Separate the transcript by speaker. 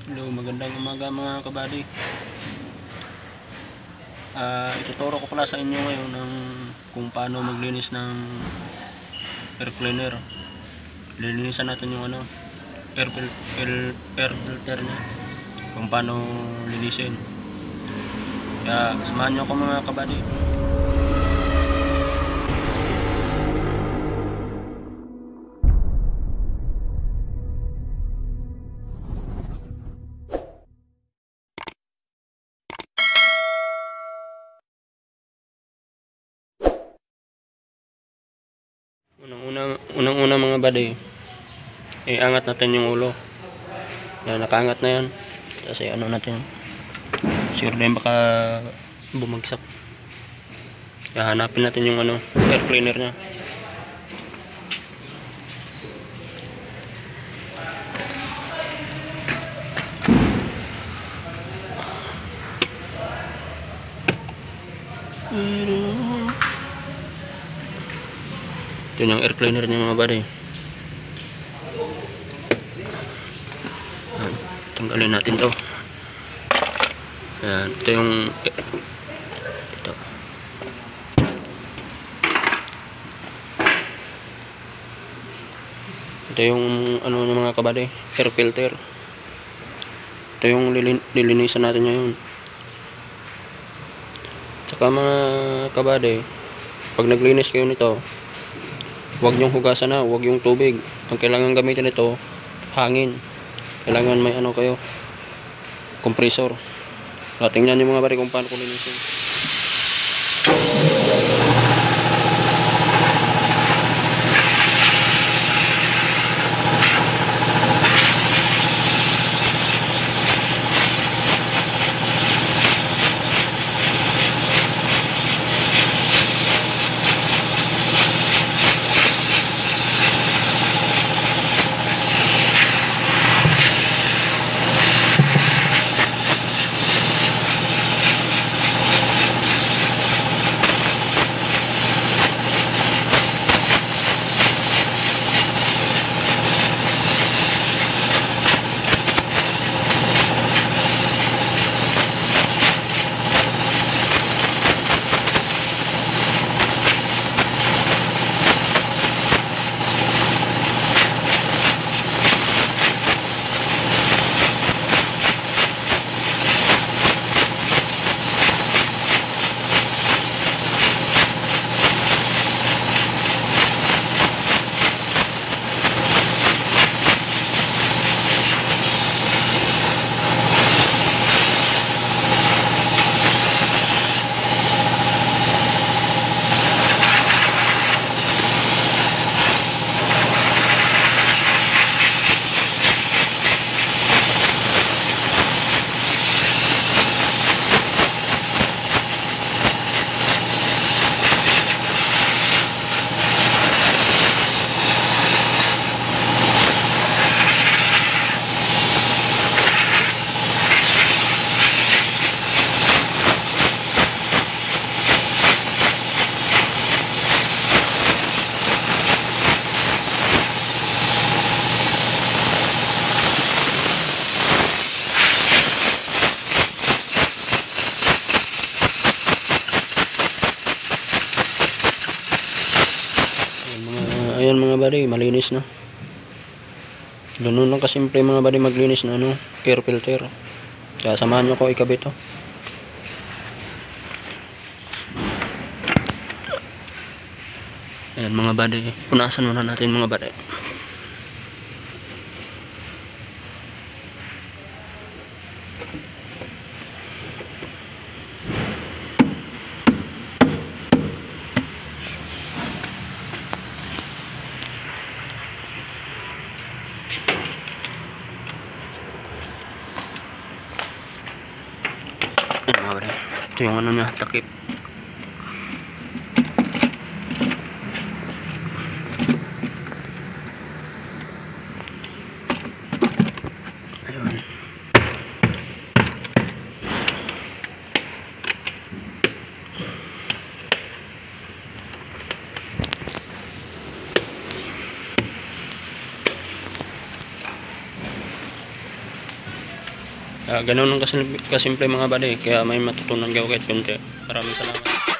Speaker 1: Hello, magandang umaga mga kabady. Ituturo ko pala sa inyo ngayon kung paano maglinis ng air cleaner. Lilinisan natin yung air filter nya, kung paano linisin. Kaya samahan nyo ako mga kabady. Unang-una mga buddy, iangat natin yung ulo. Yan, nakaangat na yan. Kasi ano natin, sure din baka bumagsak. Kaya hanapin natin yung air cleaner nya. Ito yung air cleaner niya mga buddy. Tanggalin natin to. Ayan, ito yung ito yung ng mga kabady, air filter. Ito yung lilinisan natin ngayon. Tsaka mga kabady, pag naglinis kayo nito, huwag nyong hugasan na, huwag yung tubig. Ang kailangan gamitin ito, hangin. Kailangan may kayo, compressor. Tingnan nyo mga bari kung paano ko linisin. Ayan mga buddy, malinis na. Ganun lang kasimple mga buddy maglinis na air filter. Kaya samahan nyo ko ikabit to. Ayan mga buddy, punasan muna natin mga buddy. Ito yung niya, takip. Ayun. Ganun ang kasimple mga buddy, kaya may matutunan kayo kahit konti. Maraming salamat.